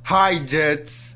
Hi, Jets.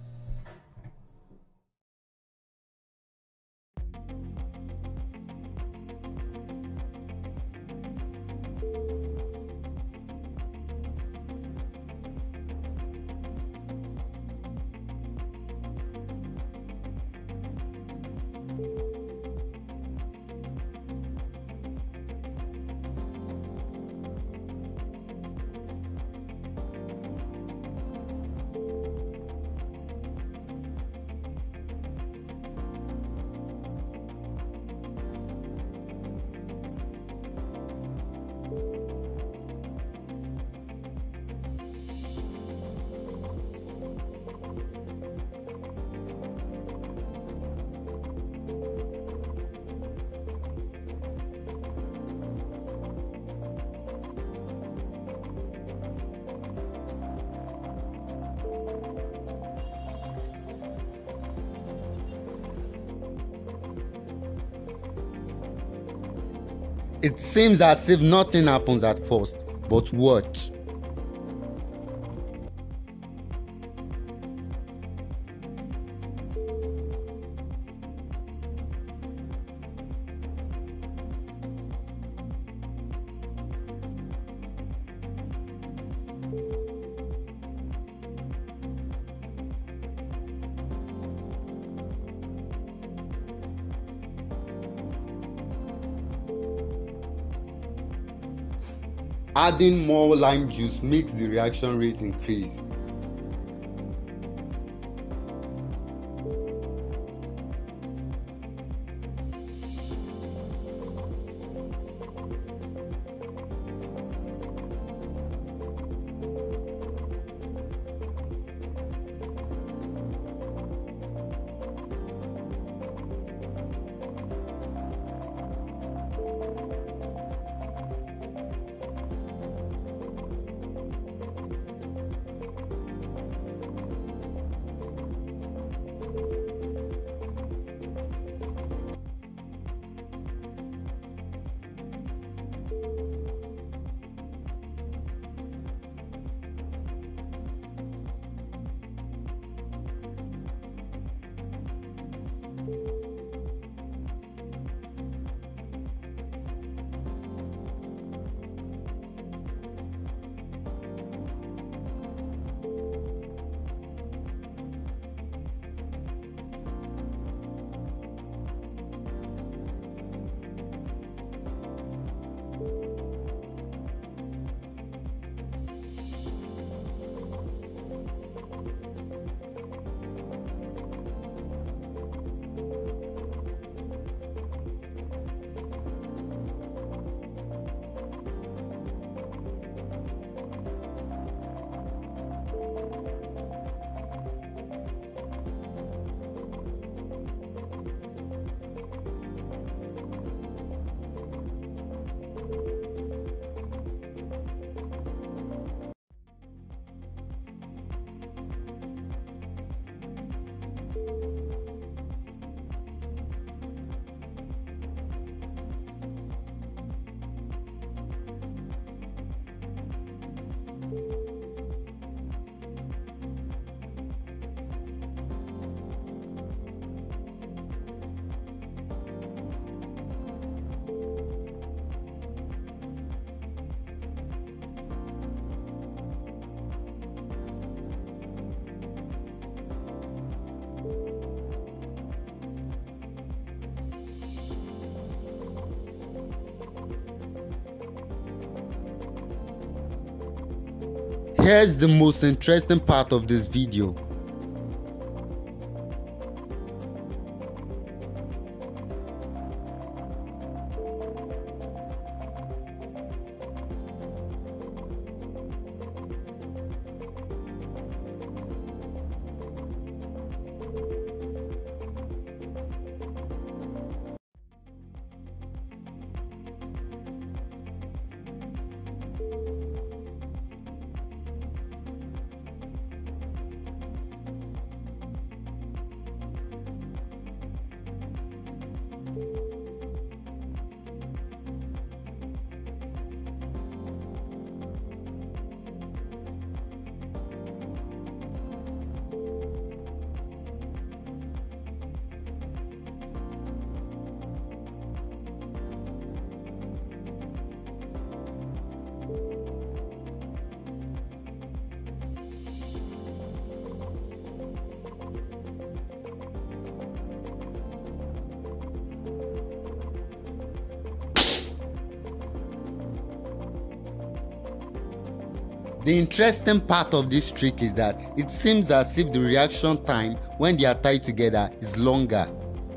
It seems as if nothing happens at first, but watch. Adding more lime juice makes the reaction rate increase. Here's the most interesting part of this video. The interesting part of this trick is that it seems as if the reaction time when they are tied together is longer.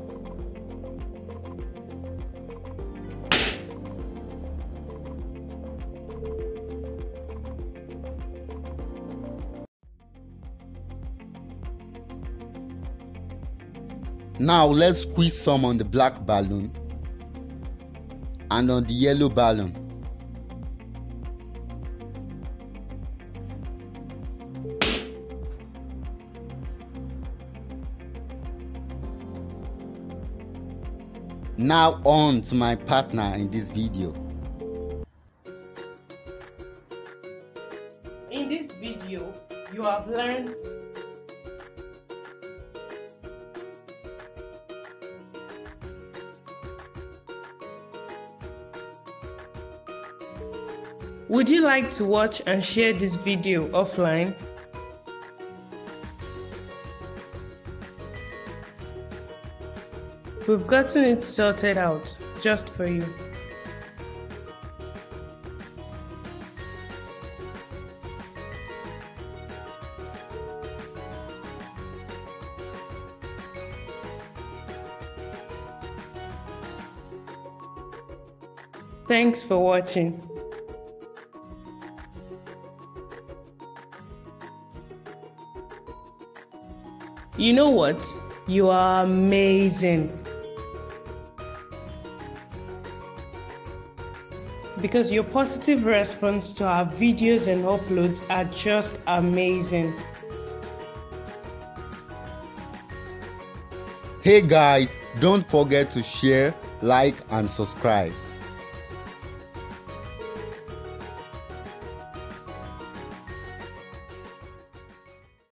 Now let's squeeze some on the black balloon and on the yellow balloon. Now on to my partner in this video. In this video, you have learned Would you like to watch and share this video offline? We've gotten it sorted out just for you. Thanks for watching. You know what? You are amazing. Because your positive response to our videos and uploads are just amazing. Hey guys, don't forget to share, like and subscribe.